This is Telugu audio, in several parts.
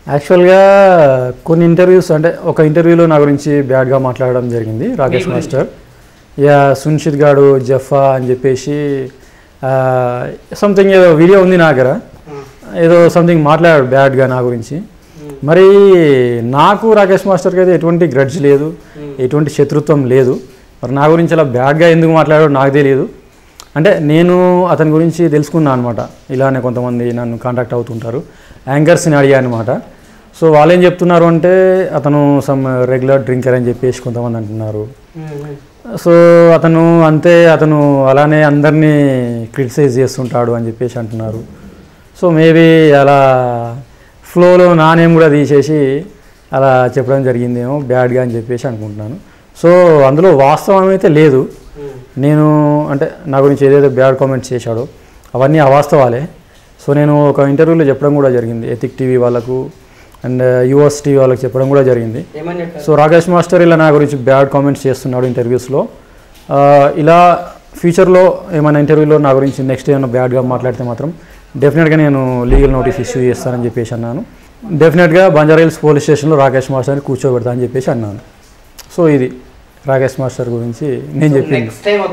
యాక్చువల్గా కొన్ని ఇంటర్వ్యూస్ అంటే ఒక ఇంటర్వ్యూలో నా గురించి బ్యాడ్గా మాట్లాడడం జరిగింది రాకేష్ మాస్టర్. యా సున్షిత్ గాడు జఫా అని చెప్పేసి సంథింగ్ ఏదో వీడియో ఉంది నా దగ్గర, ఏదో సంథింగ్ మాట్లాడాడు బ్యాడ్గా నా గురించి. మరి నాకు రాకేష్ మాస్టర్కి అయితే ఎటువంటి గ్రడ్జ్ లేదు, ఎటువంటి శత్రుత్వం లేదు. మరి నా గురించి అలా బ్యాడ్గా ఎందుకు మాట్లాడాడో నాకు తెలియదు. అంటే నేను అతని గురించి తెలుసుకున్నాను అనమాట. ఇలానే కొంతమంది నన్ను కాంటాక్ట్ అవుతుంటారు, యాంకర్స్ని అడిగా అనమాట. సో వాళ్ళు ఏం చెప్తున్నారు అంటే అతను సమ్ రెగ్యులర్ డ్రింకర్ అని చెప్పేసి కొంతమంది అంటున్నారు. సో అతను అంతే, అతను అలానే అందరినీ క్రిటిసైజ్ చేస్తుంటాడు అని చెప్పేసి అంటున్నారు. సో మేబీ అలా ఫ్లోలో నా నేమ్ కూడా తీసేసి అలా చెప్పడం జరిగిందేమో బ్యాడ్గా అని చెప్పేసి అనుకుంటున్నాను. సో అందులో వాస్తవం అయితే లేదు. నేను అంటే నా గురించి ఏదైతే బ్యాడ్ కామెంట్స్ చేశాడో అవన్నీ అవాస్తవాలే. సో నేను ఒక ఇంటర్వ్యూలో చెప్పడం కూడా జరిగింది, ఎథిక్ టీవీ వాళ్ళకు అండ్ యూఎస్ టీవీ వాళ్ళకి చెప్పడం కూడా జరిగింది. సో రాకేష్ మాస్టర్ ఇలా నా గురించి బ్యాడ్ కామెంట్స్ చేస్తున్నాడు ఇంటర్వ్యూస్లో. ఇలా ఫ్యూచర్లో ఏమైనా ఇంటర్వ్యూలో నా గురించి నెక్స్ట్ ఏమైనా బ్యాడ్గా మాట్లాడితే మాత్రం డెఫినెట్గా నేను లీగల్ నోటీస్ ఇష్యూ చేస్తానని చెప్పేసి అన్నాను. డెఫినెట్గా బంజారాహిల్స్ పోలీస్ స్టేషన్లో రాకేష్ మాస్టర్ని కూర్చోబెడతా అని చెప్పేసి అన్నాను. సో ఇది రాకేష్ మాస్టర్ గురించి నేను చెప్పింది.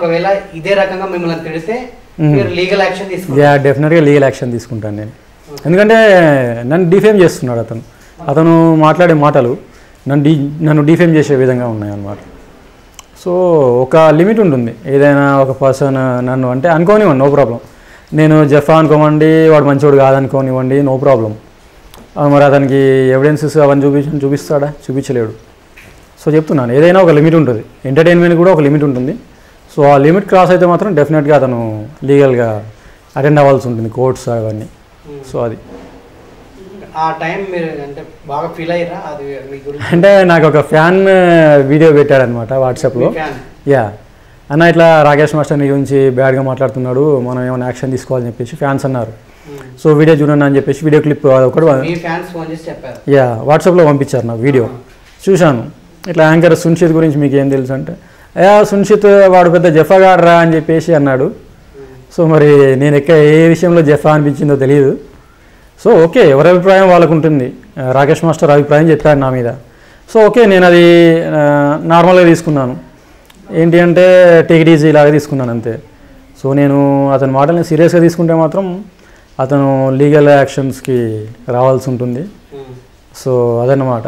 డెఫినెట్గా లీగల్ యాక్షన్ తీసుకుంటాను నేను. ఎందుకంటే నన్ను డిఫేమ్ చేస్తున్నాడు అతను మాట్లాడే మాటలు నన్ను డిఫేమ్ చేసే విధంగా ఉన్నాయన్నమాట. సో ఒక లిమిట్ ఉంటుంది. ఏదైనా ఒక పర్సన్ నన్ను అంటే అనుకోనివ్వండి, నో ప్రాబ్లం. నేను జఫా అనుకోమండి, వాడు మంచివాడు కాదనుకోనివ్వండి, నో ప్రాబ్లం. మరి అతనికి ఎవిడెన్సెస్ అవన్నీ చూపిస్తాడా? చూపించలేడు. సో చెప్తున్నాను, ఏదైనా ఒక లిమిట్ ఉంటుంది. ఎంటర్టైన్మెంట్ కూడా ఒక లిమిట్ ఉంటుంది. సో ఆ లిమిట్ క్రాస్ అయితే మాత్రం డెఫినెట్గా అతను లీగల్గా అటెండ్ అవ్వాల్సి ఉంటుంది, కోర్ట్స్ అవన్నీ. సో అది ఆ టైం మీరు అంటే బాగా ఫీల్ అయ్యారా? అది అంటే నాకు ఒక ఫ్యాన్ వీడియో పెట్టాడనమాట వాట్సాప్లో. యా అన్న ఇట్లా రాకేష్ మాస్టర్ నీ గురించి బ్యాడ్గా మాట్లాడుతున్నాడు, మనం ఏమైనా యాక్షన్ తీసుకోవాలని చెప్పేసి ఫ్యాన్స్ అన్నారు. సో వీడియో చూడండి అని చెప్పేసి వీడియో క్లిప్ ఒకటి యా వాట్సాప్లో పంపించారు నాకు వీడియో. చూశాను. ఇట్లా యాంకర్ సున్షిత్ గురించి మీకు ఏం తెలుసు అంటే, సున్షిత్ వాడు పెద్ద జఫా గాడరా అని చెప్పేసి అన్నాడు. సో మరి నేను ఏ విషయంలో జఫా అనిపించిందో తెలియదు. సో ఓకే, ఎవరి అభిప్రాయం వాళ్ళకు ఉంటుంది. రాకేష్ మాస్టర్ అభిప్రాయం చెప్పాడు నా మీద. సో ఓకే, నేను అది నార్మల్గా తీసుకున్నాను. ఏంటి అంటే టేక్ ఇట్ ఈజీ లాగా తీసుకున్నాను అంతే. సో నేను అతని మాటల్ని సీరియస్గా తీసుకుంటే మాత్రం అతను లీగల్ యాక్షన్స్కి రావాల్సి ఉంటుంది. సో అదన్నమాట.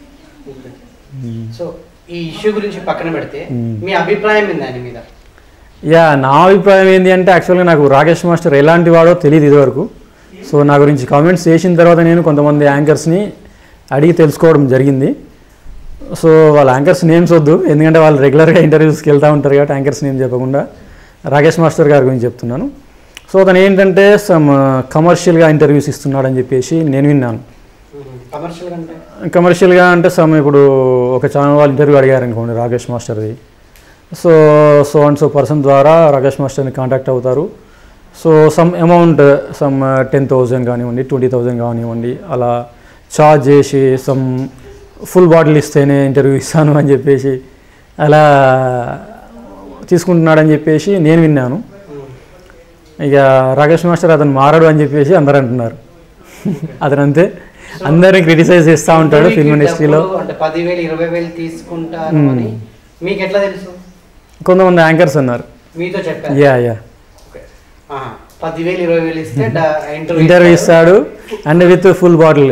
సో ఈ ఇష్యూ గురించి పక్కన పెడితే మీ అభిప్రాయం ఏంది దాని మీద? యా నా అభిప్రాయం ఏంటి అంటే యాక్చువల్గా నాకు రాకేష్ మాస్టర్ ఎలాంటి వాడో తెలియదు ఇదివరకు. సో నా గురించి కామెంట్స్ చేసిన తర్వాత నేను కొంతమంది యాంకర్స్ని అడిగి తెలుసుకోవడం జరిగింది. సో వాళ్ళ యాంకర్స్ నేమ్స్ వద్దు, ఎందుకంటే వాళ్ళు రెగ్యులర్గా ఇంటర్వ్యూస్కి వెళ్తూ ఉంటారు కాబట్టి యాంకర్స్ నేమ్ చెప్పకుండా రాకేష్ మాస్టర్ గారి గురించి చెప్తున్నాను. సో అతను ఏంటంటే సమ్ కమర్షియల్గా ఇంటర్వ్యూస్ ఇస్తున్నాడని చెప్పేసి నేను విన్నాను. కమర్షియల్గా అంటే సమ్ ఇప్పుడు ఒక ఛానల్ వాళ్ళు ఇంటర్వ్యూ అడిగారు అనుకోండి రాకేష్ మాస్టర్ది. సో అండ్ సో పర్సన్ ద్వారా రాకేష్ మాస్టర్ని కాంటాక్ట్ అవుతారు. సో సమ్ అమౌంట్ సమ్ 10,000 కానివ్వండి, 20,000 కానివ్వండి, అలా ఛార్జ్ చేసి సమ్ ఫుల్ బాటిల్ ఇస్తేనే ఇంటర్వ్యూ ఇస్తాను అని చెప్పేసి అలా తీసుకుంటున్నాడని చెప్పేసి నేను విన్నాను. ఇక రాకేష్ మాస్టర్ అతను మారాడు అని చెప్పేసి అందరూ అంటున్నారు. అతను అంతే అందరినీ క్రిటిసైజ్ చేస్తూ ఉంటాడు ఫిల్మ్ ఇండస్ట్రీలో. కొంతమంది యాంకర్స్ అన్నారు. యా యా ఇంటర్వ్యూ ఇస్తాడు and with full bottle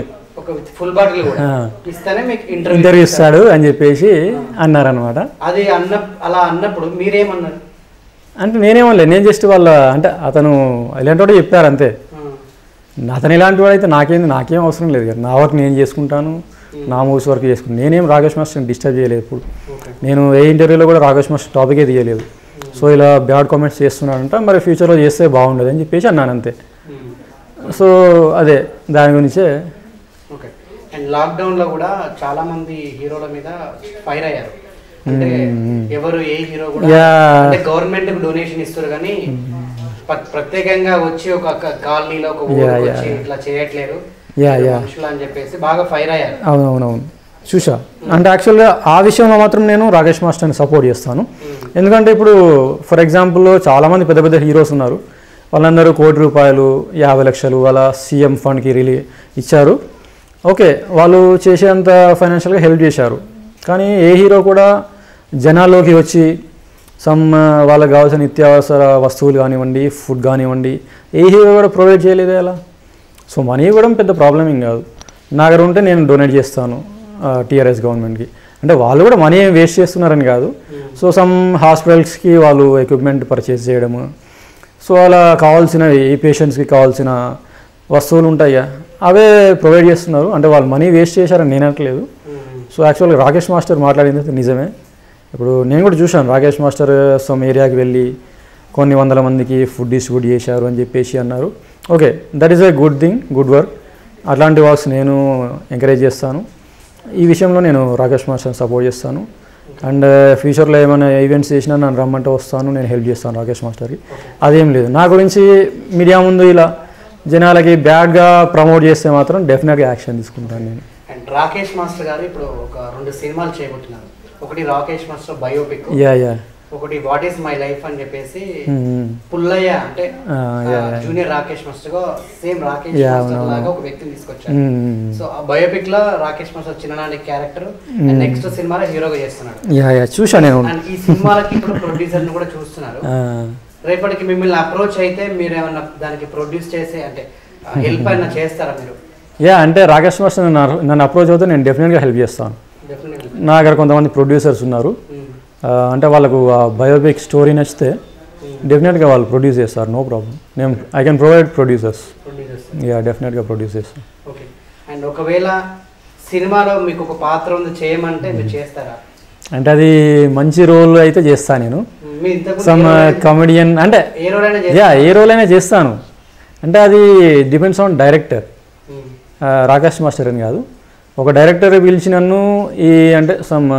interview ఇస్తాడు అని చెప్పేసి అన్నారనమాట. అది అలా అన్నప్పుడు మీరేమన్నారు అంటే నేనేమనలేదు, నేను జస్ట్ వాళ్ళ అంటే అతను ఇలాంటి వాడు చెప్పారు అంతే. అతను ఇలాంటి వాడు అయితే నాకేం అవసరం లేదు కదా, నా వర్క్ నేను చేసుకుంటాను, నా మూవీస్ వర్క్ చేసుకుంటాను. నేనేం రాకేష్ మాస్టర్ని డిస్టర్బ్ చేయలేదు. ఇప్పుడు నేను ఏ ఇంటర్వ్యూలో కూడా రాకేష్ మాస్టర్ టాపికే తీయలేదు. సో ఇలా బ్యాడ్ కామెంట్స్ చేస్తున్నాడంట, మరి ఫ్యూచర్లో చేస్తే బాగుండదు అని చెప్పేసి అన్నాను అంతే. సో అదే దాని గురించే. ఓకే. అండ్ లాక్డౌన్లో కూడా చాలామంది హీరోల మీద ఫైర్ అయ్యారు. అంటే ఎవరు ఏ హీరో కూడా అంటే గవర్నమెంట్కి డొనేషన్ ఇస్తారు కానీ ప్రత్యేకంగా వచ్చి ఒక కాలనీలో ఒక ఊరికి వచ్చి ఇట్లా చేయట్లేదు మనుషులు అని చెప్పేసి బాగా ఫైర్ అయ్యారు. అవునవునవును చూసా. అంటే యాక్చువల్గా ఆ విషయంలో మాత్రం నేను రాకేష్ మాస్టర్ని సపోర్ట్ చేస్తాను. ఎందుకంటే ఇప్పుడు ఫర్ ఎగ్జాంపుల్ చాలామంది పెద్ద పెద్ద హీరోస్ ఉన్నారు, వాళ్ళందరూ ₹1 కోటి 50 లక్షలు అలా సీఎం ఫండ్కి ఇచ్చారు. ఓకే వాళ్ళు చేసేంత ఫైనాన్షియల్గా హెల్ప్ చేశారు, కానీ ఏ హీరో కూడా జనాల్లోకి వచ్చి వాళ్ళకి కావాల్సిన నిత్యావసర వస్తువులు కానివ్వండి, ఫుడ్ కానివ్వండి, ఏ హీరో కూడా ప్రొవైడ్ చేయలేదే అలా. సో మనీ ఇవ్వడం పెద్ద ప్రాబ్లం ఏం కాదు, నా దగ్గర ఉంటే నేను డొనేట్ చేస్తాను టీఆర్ఎస్ గవర్నమెంట్కి. అంటే వాళ్ళు కూడా మనీ వేస్ట్ చేస్తున్నారని కాదు. సో హాస్పిటల్స్కి వాళ్ళు ఎక్విప్మెంట్ పర్చేస్ చేయడము, సో అలా కావాల్సిన ఈ పేషెంట్స్కి కావాల్సిన వస్తువులు ఉంటాయి అవే ప్రొవైడ్ చేస్తున్నారు. అంటే వాళ్ళు మనీ వేస్ట్ చేశారని నేను అనట్లేదు. సో యాక్చువల్గా రాకేష్ మాస్టర్ మాట్లాడింది నిజమే. ఇప్పుడు నేను కూడా చూశాను, రాకేష్ మాస్టర్ సమ్ ఏరియాకి వెళ్ళి కొన్ని వందల మందికి ఫుడ్ డిస్ట్రిబ్యూట్ చేశారు అని చెప్పేసి అన్నారు. Okay, that is a good thing, good work. అట్లాంటి వర్క్స్ నేను ఎంకరేజ్ చేస్తాను. ఈ విషయంలో నేను రాకేష్ మాస్టర్ని సపోర్ట్ చేస్తాను. అండ్ ఫ్యూచర్లో ఏమైనా ఈవెంట్స్ చేసినా నన్ను రమ్మంటే వస్తాను, నేను హెల్ప్ చేస్తాను రాకేష్ మాస్టర్కి. అదేం లేదు, నా గురించి మీడియా ముందు ఇలా జనాలకి బ్యాడ్గా ప్రమోట్ చేస్తే మాత్రం డెఫినెట్గా యాక్షన్ తీసుకుంటాను నేను. అండ్ రాకేష్ మాస్టర్ గారు ఇప్పుడు ఒక 2 సినిమాలు చేయబోతున్నారు. ఒకటి రాకేష్ మాస్టర్ బయోపిక్, ఒకటి వాట్ ఈస్ మై లైఫ్ అని చెప్పేసి పుల్లయ్య అంటే జూనియర్ రాకేష్ మాస్టర్ గా సేమ్ రాకేష్ మాస్టర్ లాగా ఒక వ్యక్తిని తీసుకొచ్చారు. సో ఆ బయోపిక్ లో రాకేష్ మాస్టర్ చిన్ననాటి క్యారెక్టర్, నెక్స్ట్ సినిమాలో హీరోగా చేస్తున్నాడు. చూసాను నేను. అండ్ ఈ సినిమాలకి ఇప్పుడు ప్రొడ్యూసర్ ని కూడా చూస్తున్నారు. రేపటికి మిమ్మల్ని అప్రోచ్ అయితే మీరు ఏమన్నా దానికి ప్రొడ్యూస్ చేసే అంటే హెల్ప్ అయినా చేస్తారా మీరు? అంటే రాకేష్ మాస్టర్ నన్ను అప్రోచ్ అవుతే నేను డెఫినెట్గా హెల్ప్ చేస్తాను. నా దగ్గర కొంతమంది ప్రొడ్యూసర్స్ ఉన్నారు, అంటే వాళ్ళకు బయోపిక్ స్టోరీ నచ్చితే డెఫినెట్గా వాళ్ళు ప్రొడ్యూస్ చేస్తారు, నో ప్రాబ్లం. నేను ఐ కెన్ ప్రొవైడ్ ప్రొడ్యూసర్స్. డెఫినెట్గా ప్రొడ్యూస్ చేస్తాను. ఓకే. అండ్ ఒకవేళ సినిమాలో మీకు ఒక పాత్ర ఉంది చేయమంటే మీరు చేస్తారా? అంటే అది మంచి రోల్ అయితే చేస్తాను నేను. సమ్ కామెడియన్ అంటే ఏ రోల్ అయినా చేస్తాను. అంటే అది depends on director, Rakesh master అని కాదు. ఒక డైరెక్టర్ పిలిచి నన్ను అంటే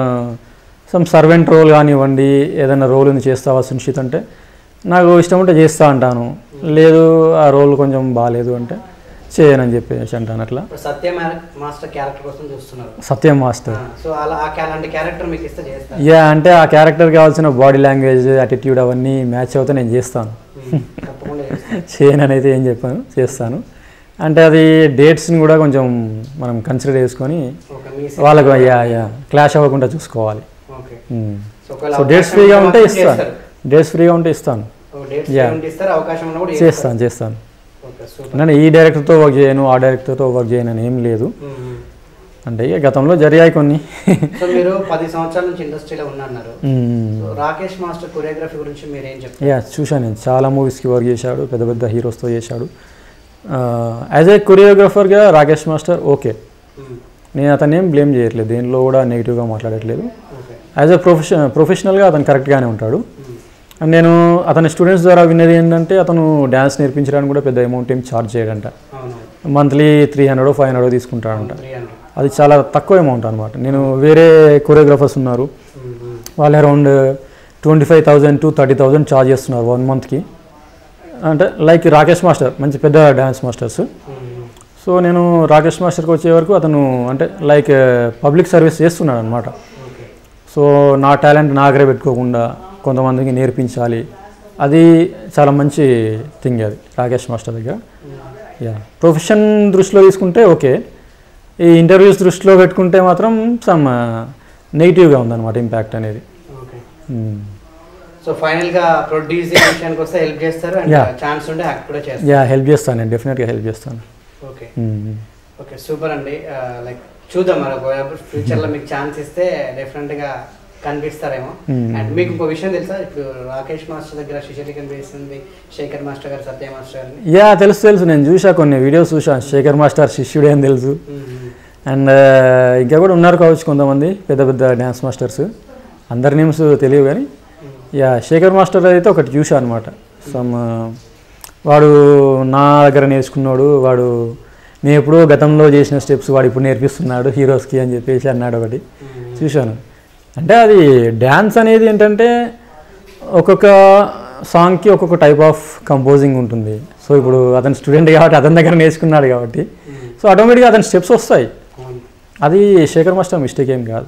సమ్ సర్వెంట్ రోల్ కానివ్వండి, ఏదైనా రోల్ ఉంది చేస్తావా సునిశ్చిత్ అంటే నాకు ఇష్టం ఉంటే చేస్తా అంటాను, లేదు ఆ రోల్ కొంచెం బాగాలేదు అంటే చేయనని చెప్పేసి అంటాను. అట్లా సత్యం మాస్టర్ క్యారెక్టర్ కోసం చూస్తున్నారు. సత్యం మాస్టర్ సో అలాంటి క్యారెక్టర్ మీకు ఇస్తే చేస్తారు? అంటే ఆ క్యారెక్టర్ కావాల్సిన బాడీ లాంగ్వేజ్, యాటిట్యూడ్ అవన్నీ మ్యాచ్ అవుతే నేను చేస్తాను. చేయనని అయితే ఏం చెప్పాను, చేస్తాను. అంటే అది డేట్స్ని కూడా కొంచెం మనం కన్సిడర్ చేసుకొని వాళ్ళకు క్లాష్ అవ్వకుండా చూసుకోవాలి. సో డేట్స్ ఫ్రీగా ఉంటే ఇస్తాను, డేట్స్ ఫ్రీగా ఉంటే ఇస్తాను, చేస్తాను. నేను ఈ డైరెక్టర్తో వర్క్ చేయను, ఆ డైరెక్టర్తో వర్క్ చేయను అని ఏం లేదు. అంటే ఇక గతంలో జరిగాయి కొన్ని. సో మీరు 10 సంవత్సరాల నుంచి ఇండస్ట్రీలో ఉన్నారు. రాకేష్ మాస్టర్ కొరియోగ్రఫీ గురించి మీరు ఏం చెప్తారు? చూశాను, నేను చాలా మూవీస్కి వర్క్ చేశాడు, పెద్ద పెద్ద హీరోస్తో చేశాడు. యాజ్ ఏ కొరియోగ్రఫర్గా రాకేష్ మాస్టర్ ఓకే, నేను అతన్ని ఏం బ్లేమ్ చేయట్లేదు, దేనిలో కూడా నెగిటివ్గా మాట్లాడట్లేదు. యాజ్ ఏ ప్రొఫెషనల్గా అతను కరెక్ట్గానే ఉంటాడు. అండ్ నేను అతని స్టూడెంట్స్ ద్వారా విన్నది ఏంటంటే అతను డ్యాన్స్ నేర్పించడానికి కూడా పెద్ద అమౌంట్ ఏం ఛార్జ్ చేయడంట. మంత్లీ 300 500 తీసుకుంటాడంట. అది చాలా తక్కువ అమౌంట్ అనమాట. నేను వేరే కొరియోగ్రాఫర్స్ ఉన్నారు, వాళ్ళు అరౌండ్ 25,000 to 30,000 ఛార్జ్ చేస్తున్నారు 1 monthకి. అంటే లైక్ రాకేష్ మాస్టర్ మంచి పెద్ద డ్యాన్స్ మాస్టర్స్. సో నేను రాకేష్ మాస్టర్కి వచ్చే వరకు అతను అంటే లైక్ పబ్లిక్ సర్వీస్ చేస్తున్నాడు అనమాట. సో నా టాలెంట్ నా దగ్గర పెట్టుకోకుండా కొంతమందికి నేర్పించాలి, అది చాలా మంచి థింగ్ అది రాకేష్ మాస్టర్ దగ్గర. ప్రొఫెషన్ దృష్టిలో తీసుకుంటే ఓకే, ఈ ఇంటర్వ్యూస్ దృష్టిలో పెట్టుకుంటే మాత్రం సమ్ నెగిటివ్గా ఉందన్నమాట ఇంపాక్ట్ అనేది. సో ఫైనల్గా ప్రొడ్యూసింగ్ విషయానికి వస్తే హెల్ప్ చేస్తారు, ఛాన్స్ ఉంటే యాక్ట్ కూడా చేస్తారు? హెల్ప్ చేస్తాను, నేను డెఫినెట్గా హెల్ప్ చేస్తాను. ఓకే ఓకే, సూపర్ అండి. లైక్ చూద్దాం మరి ఫ్యూచర్లో మీకు ఛాన్స్ ఇస్తే డెఫినెట్గా కనిపిస్తారేమో. అండ్ మీకు ఇంకో విషయం తెలుసా, ఇప్పుడు రాకేష్ మాస్టర్ దగ్గర శిష్యులు కనిపిస్తుంది శేఖర్ మాస్టర్ గారు, సత్య మాస్టర్ గారు. తెలుసు, నేను చూసా, కొన్ని వీడియోస్ చూసా. శేఖర్ మాస్టర్ శిష్యుడే అని తెలుసు. అండ్ ఇంకా కూడా ఉన్నారు కావచ్చు కొంతమంది పెద్ద పెద్ద డ్యాన్స్ మాస్టర్స్, అందరి నేమ్స్ తెలియవు కానీ శేఖర్ మాస్టర్ అయితే ఒకటి చూసా అనమాట. వాడు నా దగ్గర నేర్చుకున్నాడు, వాడు నేను ఎప్పుడో గతంలో చేసిన స్టెప్స్ వాడు ఇప్పుడు నేర్పిస్తున్నాడు హీరోస్కి అని చెప్పేసి అన్నాడు, ఒకటి చూశాను. అంటే అది డ్యాన్స్ అనేది ఏంటంటే ఒక్కొక్క సాంగ్కి ఒక్కొక్క టైప్ ఆఫ్ కంపోజింగ్ ఉంటుంది. సో ఇప్పుడు అతని స్టూడెంట్ కాబట్టి అతని దగ్గర నేర్చుకున్నాడు కాబట్టి సో ఆటోమేటిక్గా అతని స్టెప్స్ వస్తాయి. అది శేఖర్ మాస్టర్ మిస్టేక్ ఏం కాదు.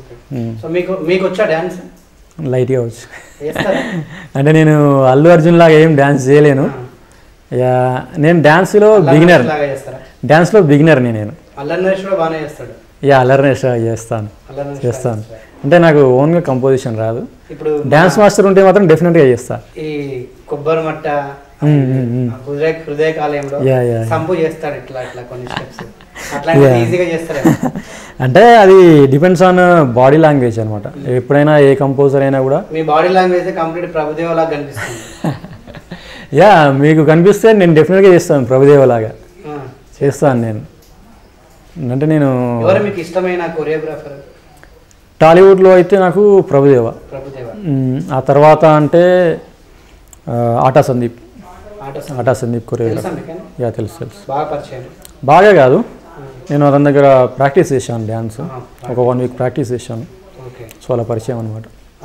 లైట్గా వచ్చు. అంటే నేను అల్లు అర్జున్ లాగా ఏం డ్యాన్స్ చేయలేను. నేను డ్యాన్స్లో బిగినర్ నేను. అల్లరి నరేష్ కూడా బాగానే చేస్తాడు. యా అల్లరి చేస్తాను అల్లరి నరేష్ చేస్తాను. అంటే నాకు ఓన్గా కంపోజిషన్ రాదు. ఇప్పుడు డ్యాన్స్ మాస్టర్ ఉంటే మాత్రం డెఫినెట్గా చేస్తా. ఈ కొబ్బరి మట్ట హృదయ కాలయంలో సంపు చేస్తాడు ఇట్లా ఇట్లా కొన్ని స్టెప్స్ అట్లా ఈజీగా చేస్తాడు. అంటే అది డిపెండ్స్ ఆన్ బాడీ లాంగ్వేజ్ అనమాట. ఎప్పుడైనా ఏ కంపోజర్ అయినా కూడా మీ బాడీ లాంగ్వేజ్ కంప్లీట్ ప్రభుదేవ లాగా కనిపిస్తుంది. యా మీకు కనిపిస్తే నేను డెఫినెట్గా చేస్తాను, ప్రభుదేవ లాగా చేస్తాను నేను. అంటే నేను ఎవరు మీకు ఇష్టమైన కొరియోగ్రాఫర్? టాలీవుడ్లో అయితే నాకు ప్రభుదేవ. ఆ తర్వాత అంటే ఆటా సందీప్ కొరియోగ్రాఫర్. యా తెలుసు. బాగా కాదు, నేను అతని దగ్గర ప్రాక్టీస్ చేశాను డ్యాన్స్. ఒక 1 వీక్ ప్రాక్టీస్ చేశాను. సో అలా పరిచయం అనమాట.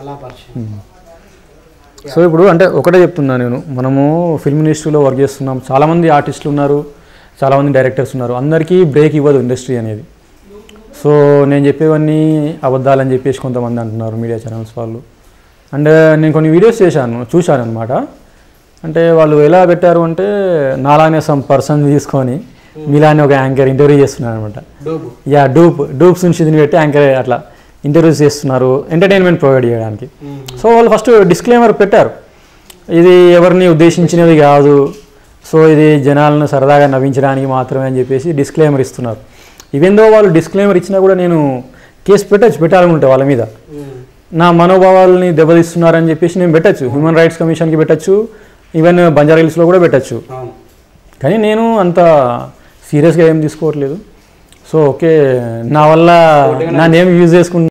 సో ఇప్పుడు అంటే ఒకటే చెప్తున్నా నేను, మనము ఫిల్మ్ ఇండస్ట్రీలో వర్క్ చేస్తున్నాం, చాలామంది ఆర్టిస్టులు ఉన్నారు, చాలామంది డైరెక్టర్స్ ఉన్నారు, అందరికీ బ్రేక్ ఇవ్వదు ఇండస్ట్రీ అనేది. సో నేను చెప్పేవన్నీ అబద్ధాలని చెప్పేసి కొంతమంది అంటున్నారు మీడియా ఛానల్స్ వాళ్ళు. అండ్ నేను కొన్ని వీడియోస్ చూశాను అనమాట. అంటే వాళ్ళు ఎలా పెట్టారు అంటే, నాలానే సమ్ పర్సన్ తీసుకొని మీలానే ఒక యాంకర్ ఇంటర్వ్యూ చేస్తున్నారు అనమాట. యా డూప్స్ నుంచి దీన్ని పెట్టి యాంకర్ అట్లా ఇంటర్వ్యూస్ చేస్తున్నారు ఎంటర్టైన్మెంట్ ప్రొవైడ్ చేయడానికి. సో వాళ్ళు ఫస్ట్ డిస్క్లైమర్ పెట్టారు, ఇది ఎవరిని ఉద్దేశించినది కాదు, సో ఇది జనాలను సరదాగా నవ్వించడానికి మాత్రమే అని చెప్పేసి డిస్క్లైమర్ ఇస్తున్నారు. ఈవెన్ దో వాళ్ళు డిస్క్లైమర్ ఇచ్చినా కూడా నేను కేసు పెట్టాలనుకుంటే వాళ్ళ మీద, నా మనోభావాలని దెబ్బతీస్తున్నారని చెప్పేసి నేను పెట్టచ్చు, హ్యూమన్ రైట్స్ కమిషన్కి పెట్టచ్చు, ఈవెన్ బంజారా హిల్స్లో కూడా పెట్టచ్చు. కానీ నేను అంత సీరియస్గా ఏం తీసుకోవట్లేదు. సో ఓకే, నా వల్ల నా నేమ్ యూజ్ చేసుకుంటున్నాను.